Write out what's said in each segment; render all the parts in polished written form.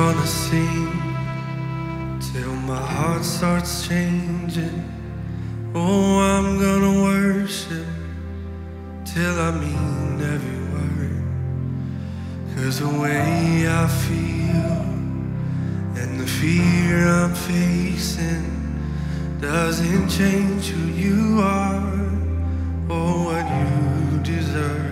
gonna sing till my heart starts changing. Oh, I'm gonna worship till I mean every word. 'Cause the way I feel and the fear I'm facing doesn't change who you are or what you deserve.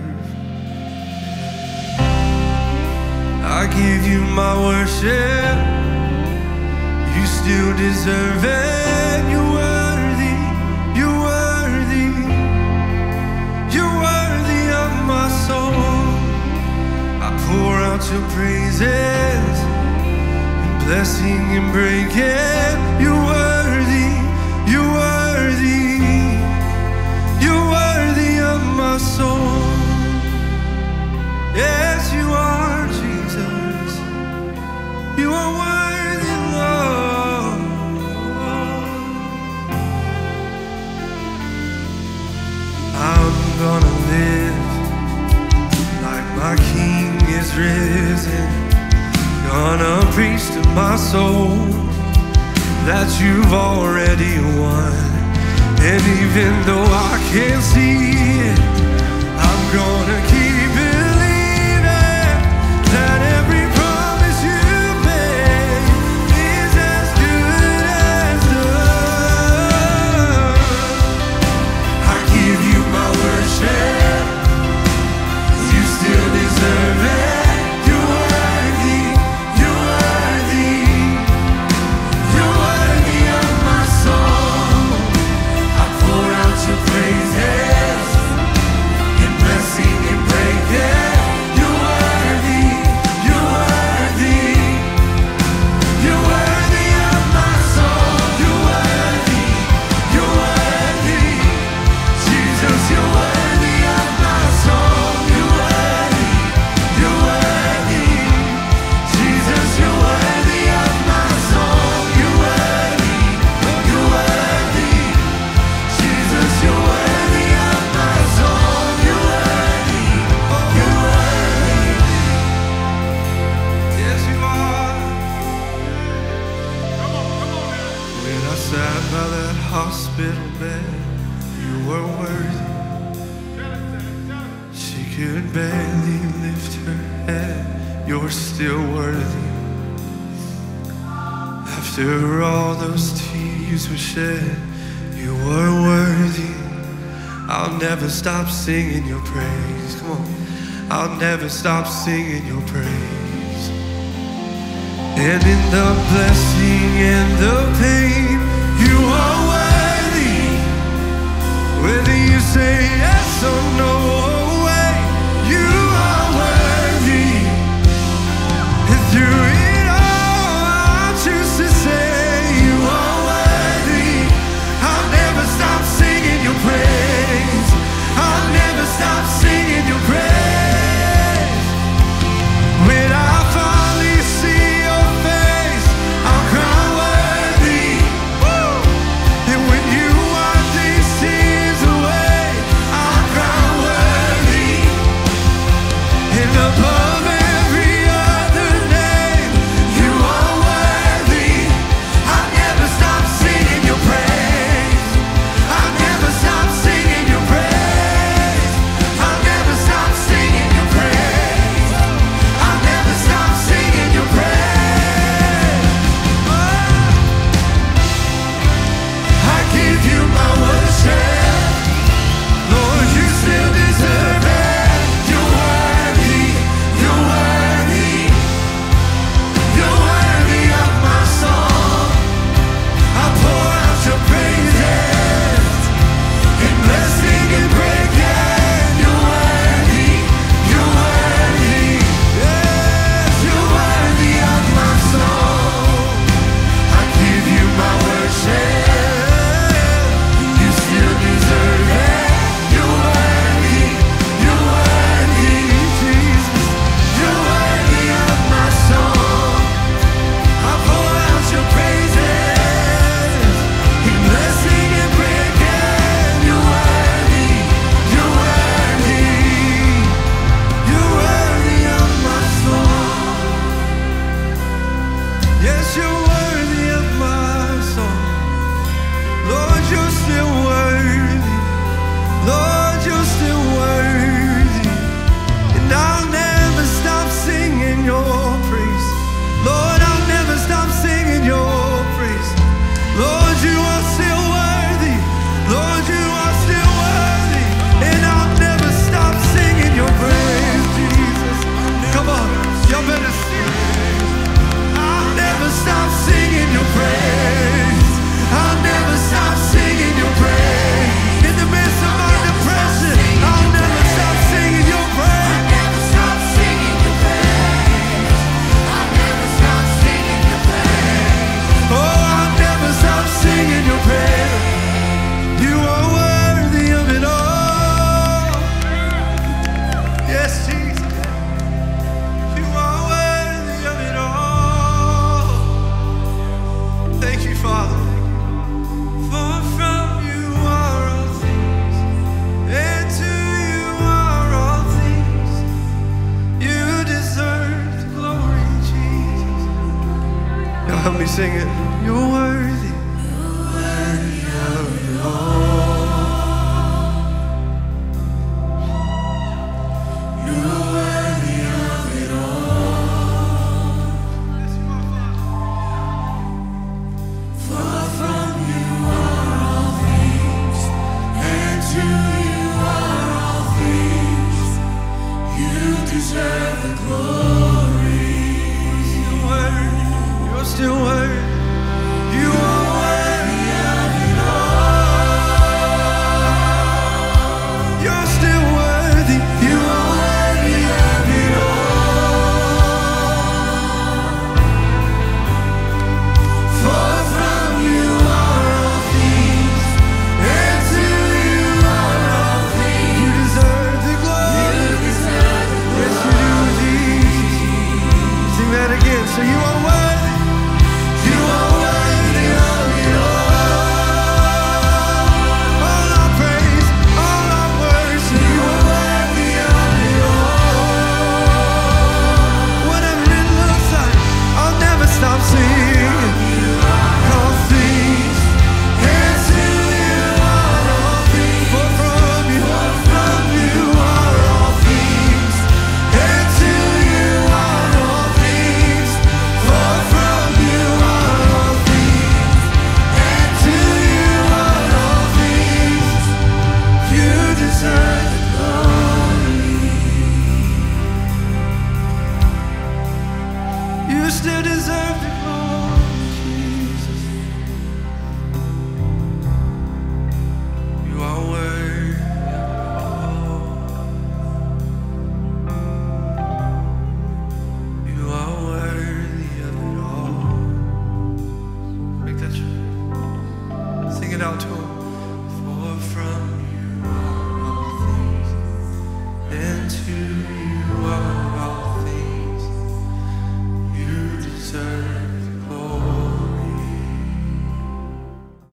I give you my worship, you still deserve it. You're worthy, you're worthy, you're worthy of my soul. I pour out your praises, and blessing and breaking. You're worthy, you're worthy, you're worthy of my soul. Yes, you are, Jesus. You are worthy, Lord. I'm gonna live like my King is risen. Gonna preach to my soul that you've already won. And even though I can't see it, I'm gonna keep believing that every promise you made is as good as done. I give you my worship, you still deserve it. You're worthy, you're worthy, you're worthy of my soul. I pour out your praises in blessing and breaking. You're worthy, you're worthy, you're worthy of my soul. You're worthy, you're worthy, Jesus, you're worthy of my soul. You're worthy, you're worthy, Jesus, you're worthy of my soul. You're worthy, you're worthy, Jesus, you're worthy of my soul. You're worthy, you're worthy. Yes, you are. When I sat by that hospital bed, you were worthy. She could barely lift her head. You're still worthy. After all those tears were shed, you were worthy. I'll never stop singing your praise. Come on. I'll never stop singing your praise. And in the blessing and the pain, you are worthy. Whether you say yes or no way, you are worthy. And through it all, I choose to say you are worthy. I'll never stop singing your praise. I'll never stop singing your praise. When I finally see your face, I'll cry worthy. sing it. You're worthy. You're worthy of it all. You're worthy of it all. For from you are all things, and to you are all things. You deserve the glory. You're worthy. You're still worthy. You are worthy of it all. You're still worthy. You are worthy of it all. For from you are all things, and to you are all things. You deserve the glory. You deserve the glory. Yes, you do, Jesus. Sing that again. So you are worthy. You are worthy of it all. All our praise, all our worship. You are worthy of it all. Whatever it looks like, I'll never stop singing. All things, and to you are all things. For from you are all things, and to you are all things. For from you are all things, and to you are all things. You deserve the glory. You still deserve the glory.